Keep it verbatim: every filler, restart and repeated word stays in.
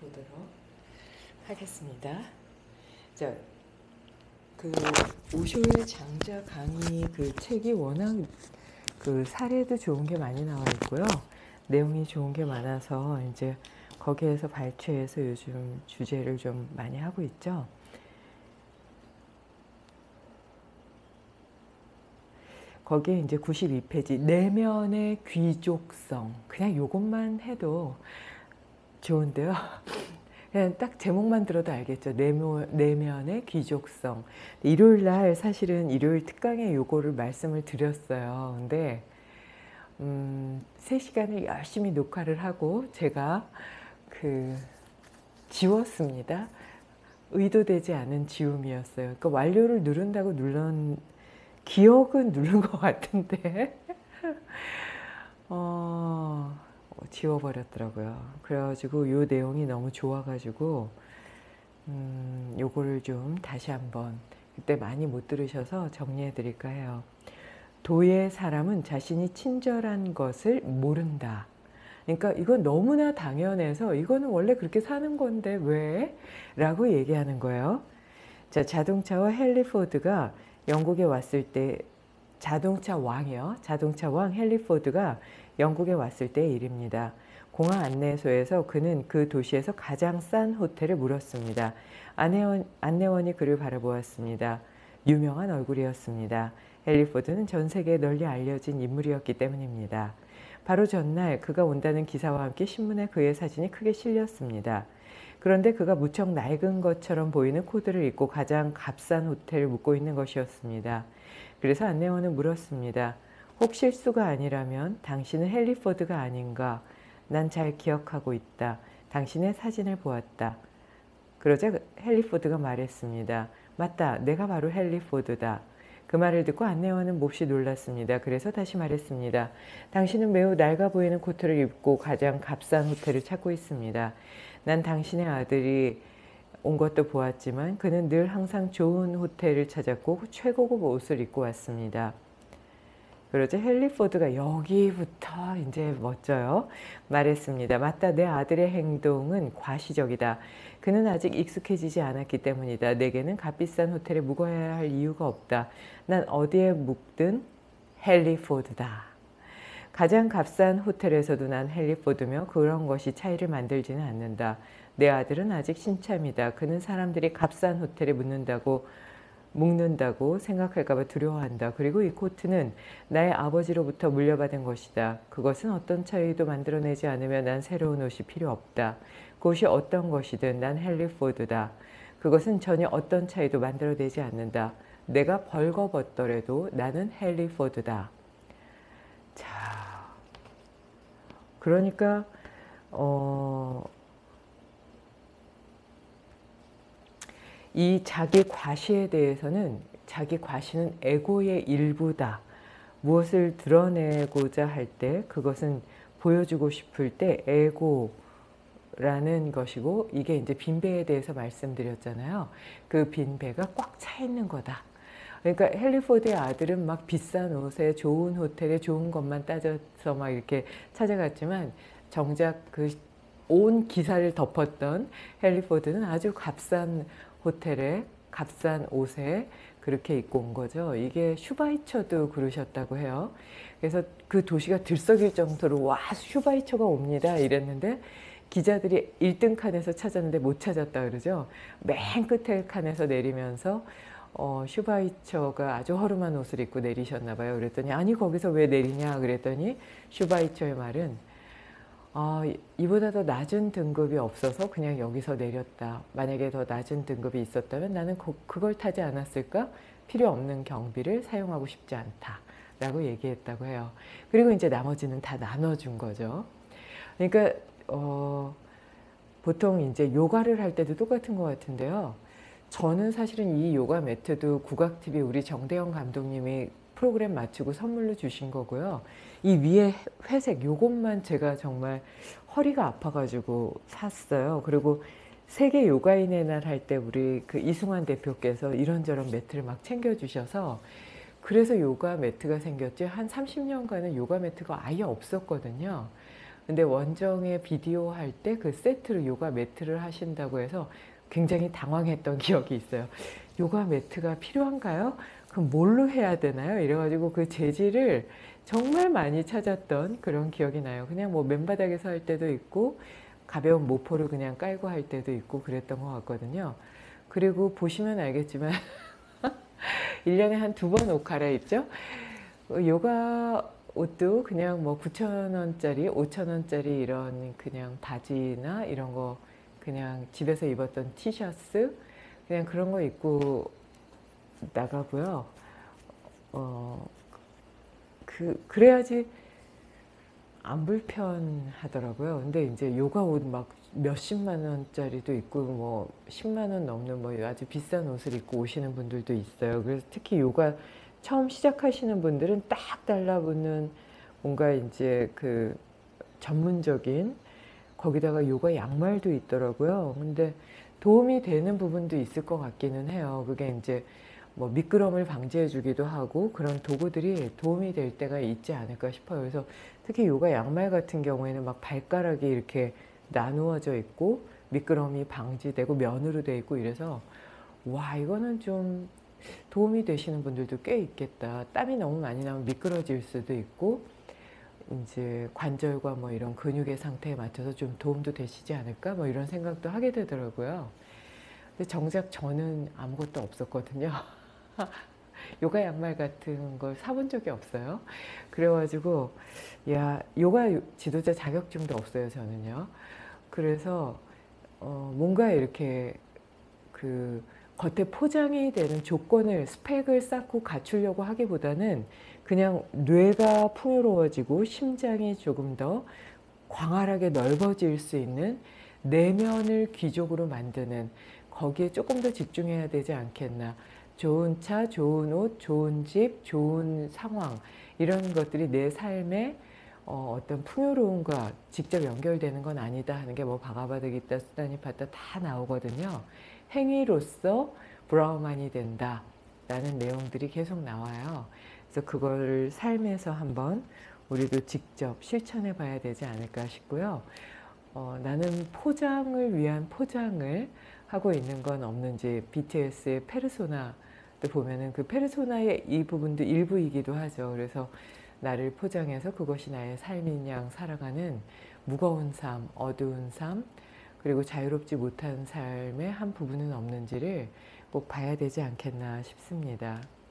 보도록 하겠습니다. 자, 그 오쇼의 장자 강의 그 책이 워낙 그 사례도 좋은 게 많이 나와 있고요. 내용이 좋은 게 많아서 이제 거기에서 발췌해서 요즘 주제를 좀 많이 하고 있죠. 거기에 이제 구십이 페이지 내면의 귀족성, 그냥 요것만 해도 좋은데요. 그냥 딱 제목만 들어도 알겠죠. 내면, 내면의 귀족성. 일요일 날 사실은 일요일 특강에 요거를 말씀을 드렸어요. 근데 음, 세 시간을 열심히 녹화를 하고 제가 그 지웠습니다. 의도되지 않은 지움이었어요. 그러니까 완료를 누른다고 눌른 기억은 누른 것 같은데 어, 지워버렸더라고요. 그래가지고 요 내용이 너무 좋아가지고 음, 요거를 좀 다시 한번 그때 많이 못 들으셔서 정리해 드릴까 해요. 도의 사람은 자신이 친절한 것을 모른다. 그러니까 이건 너무나 당연해서 이거는 원래 그렇게 사는 건데 왜? 라고 얘기하는 거예요. 자, 자동차와 헨리 포드가 영국에 왔을 때 자동차 왕이요. 자동차 왕 헨리 포드가 영국에 왔을 때의 일입니다. 공항 안내소에서 그는 그 도시에서 가장 싼 호텔을 물었습니다. 안내원, 안내원이 그를 바라보았습니다. 유명한 얼굴이었습니다. 헨리 포드는 전 세계에 널리 알려진 인물이었기 때문입니다. 바로 전날 그가 온다는 기사와 함께 신문에 그의 사진이 크게 실렸습니다. 그런데 그가 무척 낡은 것처럼 보이는 코트를 입고 가장 값싼 호텔을 묵고 있는 것이었습니다. 그래서 안내원은 물었습니다. 혹 실수가 아니라면 당신은 헨리 포드가 아닌가? 난 잘 기억하고 있다. 당신의 사진을 보았다. 그러자 헨리 포드가 말했습니다. 맞다. 내가 바로 헨리 포드다. 그 말을 듣고 안내원은 몹시 놀랐습니다. 그래서 다시 말했습니다. 당신은 매우 낡아 보이는 코트를 입고 가장 값싼 호텔을 찾고 있습니다. 난 당신의 아들이 온 것도 보았지만 그는 늘 항상 좋은 호텔을 찾았고 최고급 옷을 입고 왔습니다. 그러자 헨리 포드가 여기부터 이제 멋져요. 말했습니다. 맞다. 내 아들의 행동은 과시적이다. 그는 아직 익숙해지지 않았기 때문이다. 내게는 값비싼 호텔에 묵어야 할 이유가 없다. 난 어디에 묵든 헨리 포드다. 가장 값싼 호텔에서도 난 헨리 포드며 그런 것이 차이를 만들지는 않는다. 내 아들은 아직 신참이다. 그는 사람들이 값싼 호텔에 묵는다고 묵는다고 생각할까봐 두려워한다. 그리고 이 코트는 나의 아버지로부터 물려받은 것이다. 그것은 어떤 차이도 만들어내지 않으면 난 새로운 옷이 필요 없다. 그것이 어떤 것이든 난 헨리 포드다. 그것은 전혀 어떤 차이도 만들어내지 않는다. 내가 벌거벗더라도 나는 헨리 포드다. 자, 그러니까 어, 이 자기 과시에 대해서는 자기 과시는 에고의 일부다. 무엇을 드러내고자 할 때 그것은 보여주고 싶을 때 에고라는 것이고 이게 이제 빈배에 대해서 말씀드렸잖아요. 그 빈배가 꽉 차 있는 거다. 그러니까 헨리 포드의 아들은 막 비싼 옷에 좋은 호텔에 좋은 것만 따져서 막 이렇게 찾아갔지만 정작 그 온 기사를 덮었던 헨리 포드는 아주 값싼 호텔에 값싼 옷에 그렇게 입고 온 거죠. 이게 슈바이처도 그러셨다고 해요. 그래서 그 도시가 들썩일 정도로 와 슈바이처가 옵니다 이랬는데 기자들이 일 등 칸에서 찾았는데 못 찾았다 그러죠. 맨 끝에 칸에서 내리면서 어, 슈바이처가 아주 허름한 옷을 입고 내리셨나 봐요. 그랬더니 아니 거기서 왜 내리냐 그랬더니 슈바이처의 말은 아, 이보다 더 낮은 등급이 없어서 그냥 여기서 내렸다. 만약에 더 낮은 등급이 있었다면 나는 그, 그걸 타지 않았을까? 필요 없는 경비를 사용하고 싶지 않다. 라고 얘기했다고 해요. 그리고 이제 나머지는 다 나눠준 거죠. 그러니까 어, 보통 이제 요가를 할 때도 똑같은 것 같은데요. 저는 사실은 이 요가 매트도 국악티비 우리 정대영 감독님이 프로그램 마치고 선물로 주신 거고요. 이 위에 회색 요것만 제가 정말 허리가 아파가지고 샀어요. 그리고 세계 요가인의 날 할 때 우리 그 이승환 대표께서 이런저런 매트를 막 챙겨주셔서 그래서 요가 매트가 생겼지 한 삼십 년간은 요가 매트가 아예 없었거든요. 근데 원정에 비디오 할 때 그 세트로 요가 매트를 하신다고 해서 굉장히 당황했던 기억이 있어요. 요가 매트가 필요한가요? 그럼 뭘로 해야 되나요? 이래가지고 그 재질을 정말 많이 찾았던 그런 기억이 나요. 그냥 뭐 맨바닥에서 할 때도 있고 가벼운 모포를 그냥 깔고 할 때도 있고 그랬던 것 같거든요. 그리고 보시면 알겠지만 일 년에 한 두 번 옷 갈아입죠. 요가 옷도 그냥 뭐 구천 원짜리, 오천 원짜리 이런 그냥 바지나 이런 거 그냥 집에서 입었던 티셔츠 그냥 그런 거 입고 나가고요. 어, 그, 그래야지 안 불편하더라고요. 근데 이제 요가 옷 막 몇십만 원짜리도 있고 뭐 십만 원 넘는 뭐 아주 비싼 옷을 입고 오시는 분들도 있어요. 그래서 특히 요가 처음 시작하시는 분들은 딱 달라붙는 뭔가 이제 그 전문적인 거기다가 요가 양말도 있더라고요. 근데 도움이 되는 부분도 있을 것 같기는 해요. 그게 이제 뭐 미끄럼을 방지해 주기도 하고 그런 도구들이 도움이 될 때가 있지 않을까 싶어요. 그래서 특히 요가 양말 같은 경우에는 막 발가락이 이렇게 나누어져 있고 미끄럼이 방지되고 면으로 돼 있고 이래서 와 이거는 좀 도움이 되시는 분들도 꽤 있겠다. 땀이 너무 많이 나면 미끄러질 수도 있고 이제 관절과 뭐 이런 근육의 상태에 맞춰서 좀 도움도 되시지 않을까 뭐 이런 생각도 하게 되더라고요. 근데 정작 저는 아무것도 없었거든요. 요가 양말 같은 걸 사본 적이 없어요. 그래가지고 야 요가 지도자 자격증도 없어요 저는요. 그래서 어, 뭔가 이렇게 그 겉에 포장이 되는 조건을 스펙을 쌓고 갖추려고 하기보다는 그냥 뇌가 풍요로워지고 심장이 조금 더 광활하게 넓어질 수 있는 내면을 귀족으로 만드는 거기에 조금 더 집중해야 되지 않겠나. 좋은 차, 좋은 옷, 좋은 집, 좋은 상황 이런 것들이 내 삶의 어, 어떤 풍요로움과 직접 연결되는 건 아니다 하는 게 뭐 바가바드 기타, 수다니파타 다 나오거든요. 행위로서 브라우만이 된다 라는 내용들이 계속 나와요. 그래서 그걸 삶에서 한번 우리도 직접 실천해 봐야 되지 않을까 싶고요. 어, 나는 포장을 위한 포장을 하고 있는 건 없는지 비티에스의 페르소나도 보면은 그 페르소나의 이 부분도 일부이기도 하죠. 그래서 나를 포장해서 그것이 나의 삶인 양 살아가는 무거운 삶, 어두운 삶, 그리고 자유롭지 못한 삶의 한 부분은 없는지를 꼭 봐야 되지 않겠나 싶습니다.